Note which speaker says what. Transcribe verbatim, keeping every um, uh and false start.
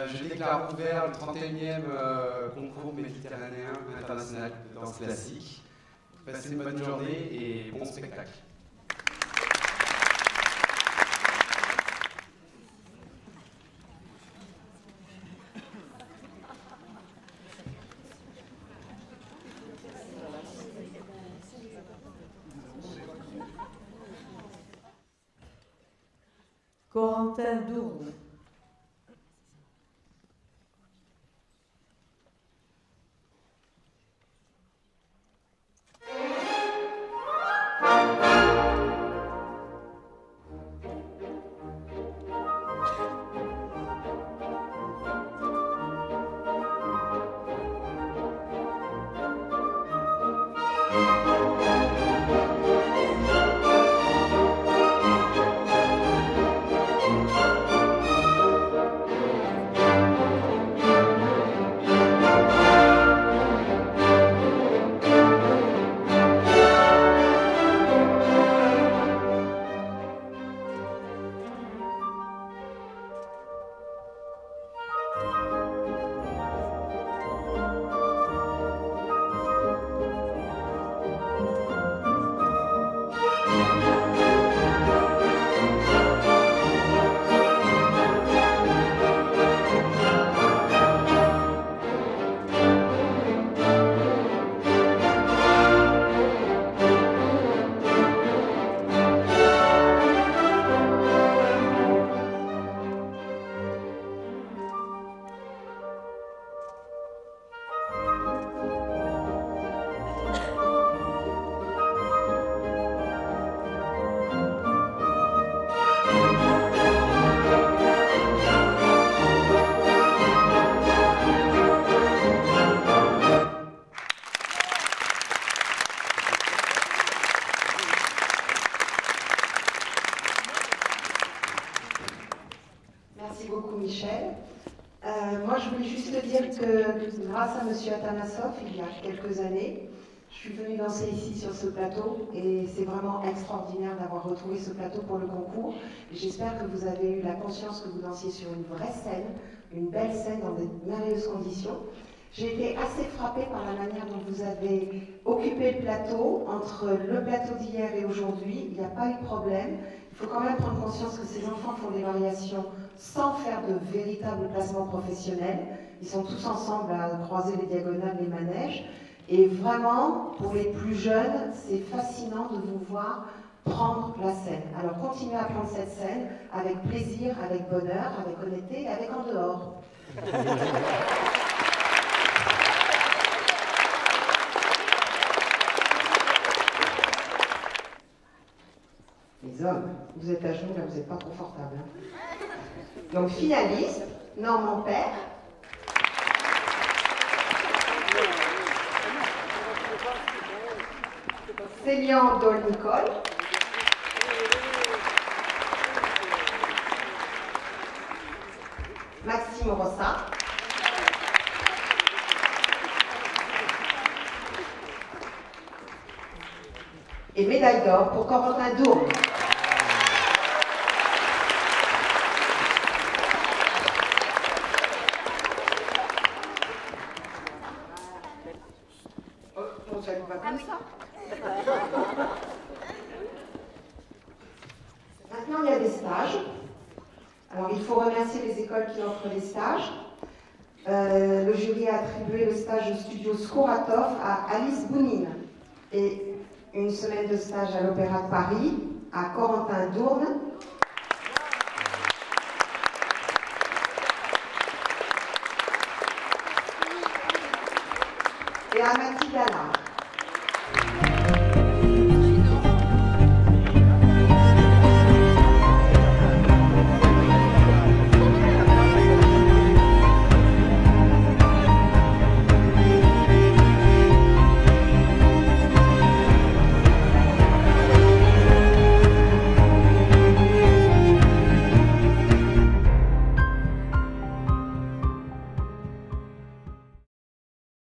Speaker 1: je déclare ouvert le trente et unième euh, concours méditerranéen international de danse classique. Passez une bonne journée et bon spectacle.
Speaker 2: Corentin Dourne.
Speaker 3: Michel. Euh, moi, je voulais juste te dire que grâce à M. Atanassov, il y a quelques années, je suis venue danser ici sur ce plateau et c'est vraiment extraordinaire d'avoir retrouvé ce plateau pour le concours. J'espère que vous avez eu la conscience que vous dansiez sur une vraie scène, une belle scène dans de merveilleuses conditions. J'ai été assez frappée par la manière dont vous avez occupé le plateau. Entre le plateau d'hier et aujourd'hui, il n'y a pas eu de problème. Il faut quand même prendre conscience que ces enfants font des variations sans faire de véritables placements professionnels. Ils sont tous ensemble à croiser les diagonales, les manèges. Et vraiment, pour les plus jeunes, c'est fascinant de vous voir prendre la scène. Alors continuez à prendre cette scène avec plaisir, avec bonheur, avec honnêteté et avec en dehors. Les hommes, vous êtes à genoux, là vous n'êtes pas confortable. Hein. Donc finaliste, Normand Père. Célian Dol-Nicole. Maxime Rossa. Et médaille d'or pour Corentin Dourne. On salue pas comme ça. Maintenant, il y a des stages. Alors, il faut remercier les écoles qui offrent des stages. Euh, le jury a attribué le stage au studio Skouratov à Alice Bounine et une semaine de stage à l'Opéra de Paris à Corentin Dourne. Et à Mathilde Allard.